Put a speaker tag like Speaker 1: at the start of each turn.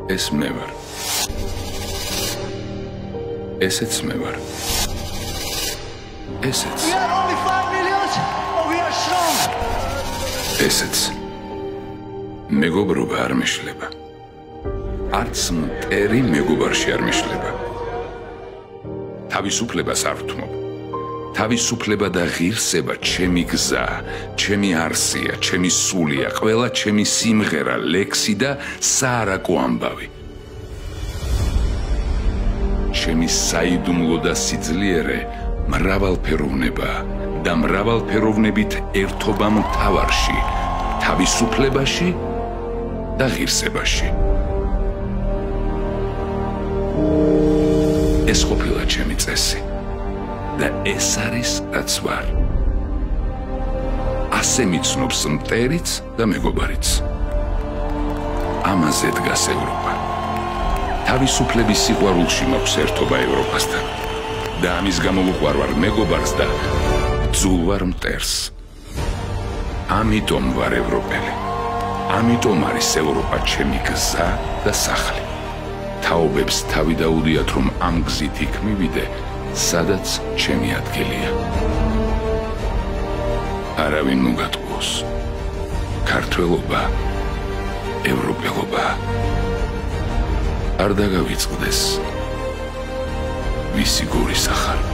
Speaker 1: ეს მე ვარ. ესეც მე ვარ. ესეც.
Speaker 2: We are only 5 million, but we are strong.
Speaker 1: ესეც. მეგობრობა არ მეშლება. არც მტერი მეგობარში არ მეშლება. თავისუფლებას არ ვთმობ. თავისუფლება და ღირსება ჩემი გზა, ჩემი არსია, ჩემი სულია, ყველა ჩემი სიმღერა, ლექსი და საარაკო ამბავი. ჩემი საიდუმლო და სიძლიერე მრავალფეროვნებაა და მრავალფეროვნებით ერთობა მთავარში, თავისუფლებაში და ღირსებაში. ეს ყოფილა ჩემი წესი და ეს არის რაც ვარ. ასე მიცნობს მტერიც და მეგობარიც. ამაზე დგას ევროპა. თავისუფლების სიყვარულში მაქვს ერთობა ევროპასთან და ამის გამო ვუყვარვარ მეგობარს და ბძულვარ მტერს. ამიტომ ვარ ევროპელი. ამიტომ არის ევროპა ჩემი გზა და სახლი. თაობებს თავი დაუდიათ, რომ ამ გზით იქ მივიდე, სადაც ჩემი ადგილია. არავინ მოგატყუოს. ქართველობა, ევროპელობა. არ დაგავიწყდეს ვისი გორის ახალი.